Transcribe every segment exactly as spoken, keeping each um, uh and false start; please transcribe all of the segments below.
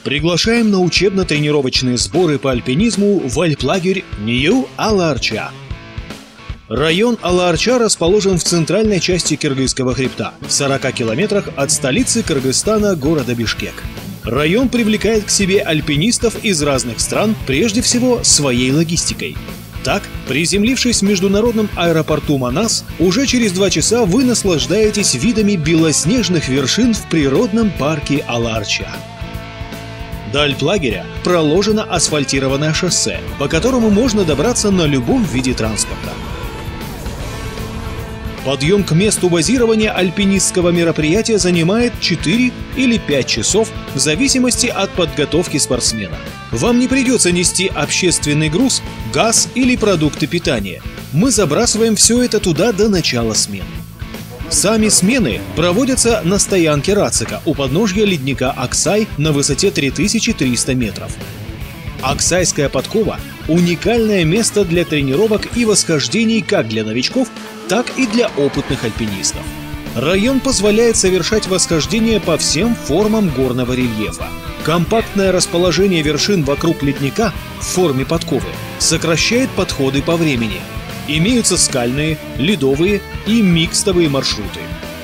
Приглашаем на учебно-тренировочные сборы по альпинизму в альплагерь Нью-Ала-Арча. Район Ала-Арча расположен в центральной части Кыргызского хребта, в сорока километрах от столицы Кыргызстана города Бишкек. Район привлекает к себе альпинистов из разных стран, прежде всего своей логистикой. Так, приземлившись в международном аэропорту Манас, уже через два часа вы наслаждаетесь видами белоснежных вершин в природном парке Ала-Арча. До альплагеря проложено асфальтированное шоссе, по которому можно добраться на любом виде транспорта. Подъем к месту базирования альпинистского мероприятия занимает четыре или пять часов в зависимости от подготовки спортсмена. Вам не придется нести общественный груз, газ или продукты питания. Мы забрасываем все это туда до начала смены. Сами смены проводятся на стоянке Рацика у подножья ледника Аксай на высоте три тысячи триста метров. Аксайская подкова – уникальное место для тренировок и восхождений как для новичков, так и для опытных альпинистов. Район позволяет совершать восхождения по всем формам горного рельефа. Компактное расположение вершин вокруг ледника в форме подковы сокращает подходы по времени. Имеются скальные, ледовые и микстовые маршруты.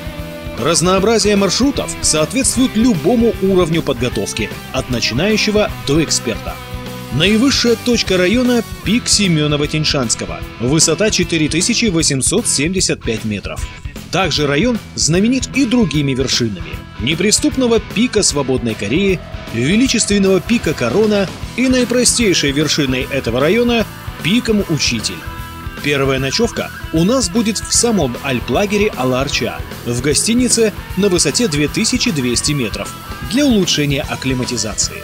Разнообразие маршрутов соответствует любому уровню подготовки, от начинающего до эксперта. Наивысшая точка района – пик Семенова-Теньшанского, высота четыре тысячи восемьсот семьдесят пять метров. Также район знаменит и другими вершинами – неприступного пика Свободной Кореи, величественного пика Корона и наипростейшей вершиной этого района – пиком Учитель. Первая ночевка у нас будет в самом альплагере Ала-Арча, в гостинице на высоте две тысячи двести метров, для улучшения акклиматизации.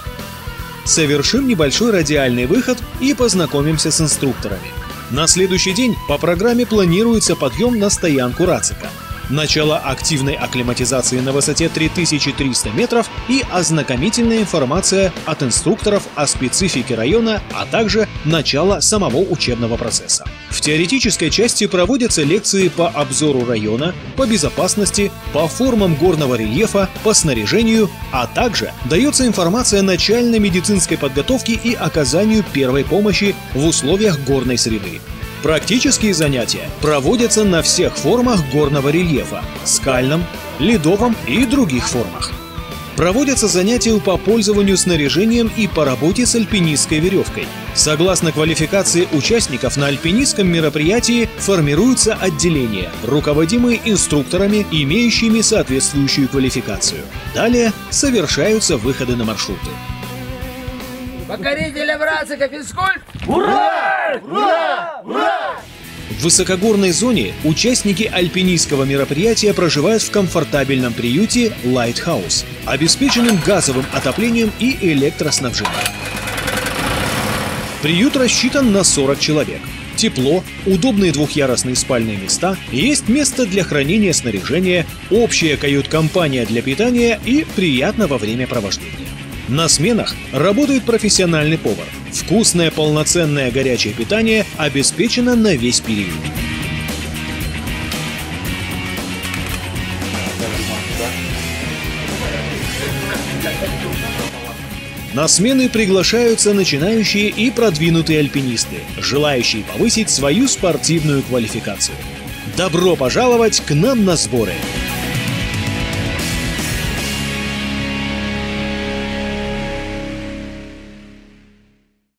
Совершим небольшой радиальный выход и познакомимся с инструкторами. На следующий день по программе планируется подъем на стоянку Рацика, начало активной акклиматизации на высоте три тысячи триста метров и ознакомительная информация от инструкторов о специфике района, а также начало самого учебного процесса. В теоретической части проводятся лекции по обзору района, по безопасности, по формам горного рельефа, по снаряжению, а также дается информация начальной медицинской подготовки и оказанию первой помощи в условиях горной среды. Практические занятия проводятся на всех формах горного рельефа – скальном, ледовом и других формах. Проводятся занятия по пользованию снаряжением и по работе с альпинистской веревкой. Согласно квалификации участников на альпинистском мероприятии формируются отделения, руководимые инструкторами, имеющими соответствующую квалификацию. Далее совершаются выходы на маршруты. Покорителям Рацика физкульт! Ура! Ура! Ура! В высокогорной зоне участники альпинистского мероприятия проживают в комфортабельном приюте Lighthouse, обеспеченным газовым отоплением и электроснабжением. Приют рассчитан на сорок человек. Тепло, удобные двухъярусные спальные места, есть место для хранения снаряжения, общая кают-компания для питания и приятного времяпровождения. На сменах работает профессиональный повар. Вкусное полноценное горячее питание обеспечено на весь период. На смены приглашаются начинающие и продвинутые альпинисты, желающие повысить свою спортивную квалификацию. Добро пожаловать к нам на сборы!